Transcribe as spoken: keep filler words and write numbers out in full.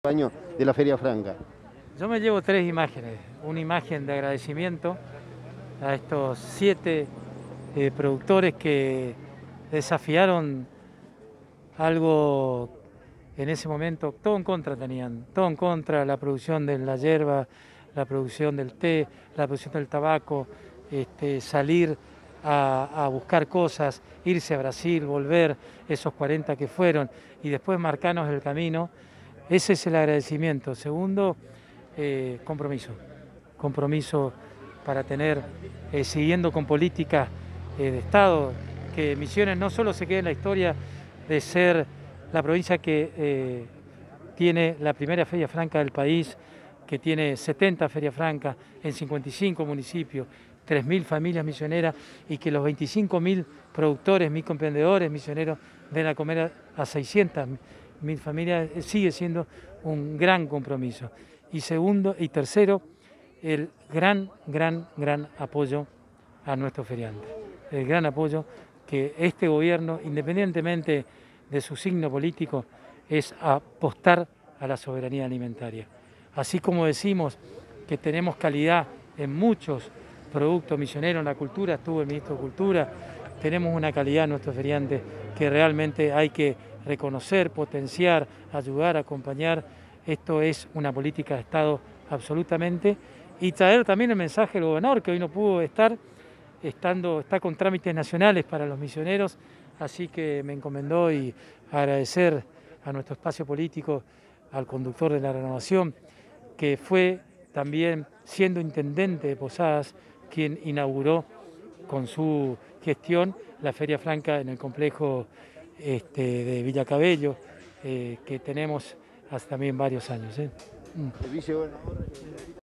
año de la Feria Franca. Yo me llevo tres imágenes. Una imagen de agradecimiento a estos siete eh, productores que desafiaron algo en ese momento, todo en contra tenían, todo en contra, la producción de la hierba, la producción del té, la producción del tabaco, este, salir a, a buscar cosas, irse a Brasil, volver, esos cuarenta que fueron, y después marcarnos el camino. Ese es el agradecimiento. Segundo, eh, compromiso. Compromiso para tener, eh, siguiendo con políticas eh, de Estado, que Misiones no solo se quede en la historia de ser la provincia que eh, tiene la primera feria franca del país, que tiene setenta ferias francas en cincuenta y cinco municipios, tres mil familias misioneras, y que los veinticinco mil productores, microemprendedores misioneros ven a comer a seiscientas mil familias, sigue siendo un gran compromiso. Y segundo y tercero, el gran, gran, gran apoyo a nuestros feriantes. El gran apoyo que este gobierno, independientemente de su signo político, es apostar a la soberanía alimentaria. Así como decimos que tenemos calidad en muchos productos misioneros, en la cultura, estuvo el ministro de Cultura, tenemos una calidad en nuestros feriantes que realmente hay que reconocer, potenciar, ayudar, acompañar. Esto es una política de Estado absolutamente, y traer también el mensaje del gobernador, que hoy no pudo estar, estando, está con trámites nacionales para los misioneros, así que me encomendó, y agradecer a nuestro espacio político, al conductor de la renovación, que fue también, siendo intendente de Posadas, quien inauguró con su gestión la Feria Franca en el complejo este, de Villa Cabello, eh, que tenemos hace también varios años. ¿eh? Mm.